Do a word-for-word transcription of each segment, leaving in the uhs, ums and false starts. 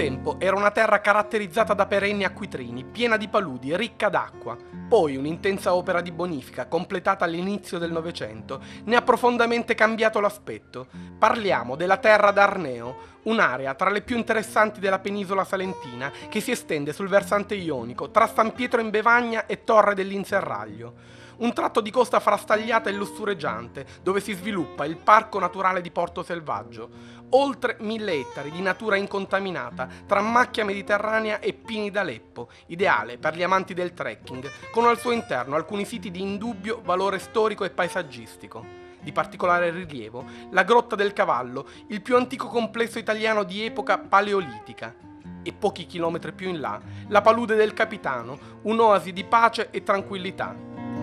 tempo era una terra caratterizzata da perenni acquitrini, piena di paludi, ricca d'acqua. Poi un'intensa opera di bonifica, completata all'inizio del Novecento, ne ha profondamente cambiato l'aspetto. Parliamo della terra d'Arneo, un'area tra le più interessanti della penisola salentina che si estende sul versante ionico, tra San Pietro in Bevagna e Torre dell'Inserraglio. Un tratto di costa frastagliata e lussureggiante, dove si sviluppa il Parco Naturale di Porto Selvaggio. Oltre mille ettari di natura incontaminata, tra macchia mediterranea e pini d'Aleppo, ideale per gli amanti del trekking, con al suo interno alcuni siti di indubbio valore storico e paesaggistico. Di particolare rilievo, la Grotta del Cavallo, il più antico complesso italiano di epoca paleolitica. E pochi chilometri più in là, la Palude del Capitano, un'oasi di pace e tranquillità.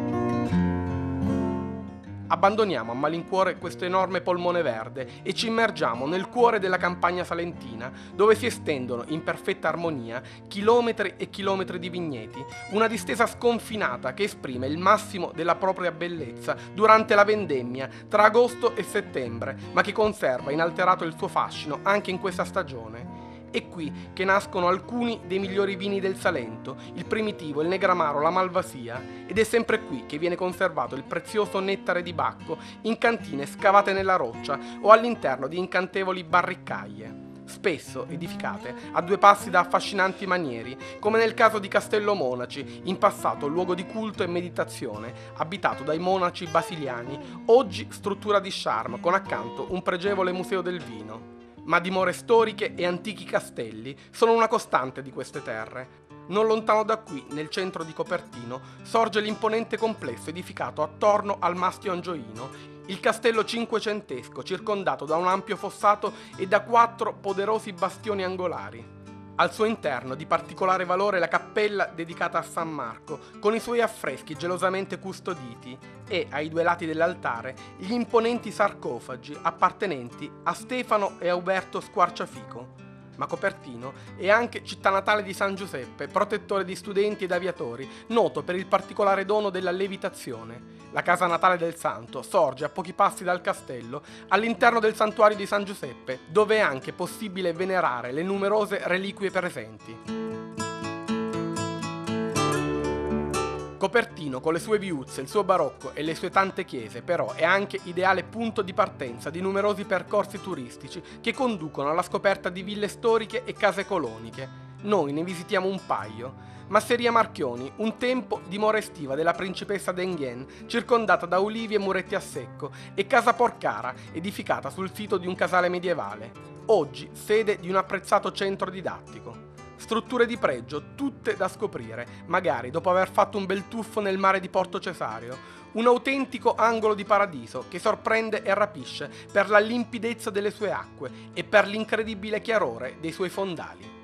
Abbandoniamo a malincuore questo enorme polmone verde e ci immergiamo nel cuore della campagna salentina, dove si estendono in perfetta armonia chilometri e chilometri di vigneti, una distesa sconfinata che esprime il massimo della propria bellezza durante la vendemmia tra agosto e settembre, ma che conserva inalterato il suo fascino anche in questa stagione. È qui che nascono alcuni dei migliori vini del Salento, il Primitivo, il Negramaro, la Malvasia, ed è sempre qui che viene conservato il prezioso nettare di Bacco in cantine scavate nella roccia o all'interno di incantevoli barriccaie, spesso edificate a due passi da affascinanti manieri, come nel caso di Castello Monaci, in passato luogo di culto e meditazione, abitato dai monaci basiliani, oggi struttura di charme con accanto un pregevole museo del vino. Ma dimore storiche e antichi castelli sono una costante di queste terre. Non lontano da qui, nel centro di Copertino, sorge l'imponente complesso edificato attorno al Mastio Angioino, il castello cinquecentesco circondato da un ampio fossato e da quattro poderosi bastioni angolari. Al suo interno di particolare valore la cappella dedicata a San Marco, con i suoi affreschi gelosamente custoditi, e ai due lati dell'altare gli imponenti sarcofagi appartenenti a Stefano e a Uberto Squarciafico. Ma Copertino è anche città natale di San Giuseppe, protettore di studenti ed aviatori, noto per il particolare dono della levitazione. La casa natale del santo sorge a pochi passi dal castello, all'interno del santuario di San Giuseppe, dove è anche possibile venerare le numerose reliquie presenti. Copertino, con le sue viuzze, il suo barocco e le sue tante chiese, però è anche ideale punto di partenza di numerosi percorsi turistici che conducono alla scoperta di ville storiche e case coloniche. Noi ne visitiamo un paio. Masseria Marchioni, un tempo dimora estiva della principessa d'Enghien, circondata da ulivi e muretti a secco, e Casa Porcara, edificata sul sito di un casale medievale, oggi sede di un apprezzato centro didattico. Strutture di pregio, tutte da scoprire, magari dopo aver fatto un bel tuffo nel mare di Porto Cesario. Un autentico angolo di paradiso che sorprende e rapisce per la limpidezza delle sue acque e per l'incredibile chiarore dei suoi fondali.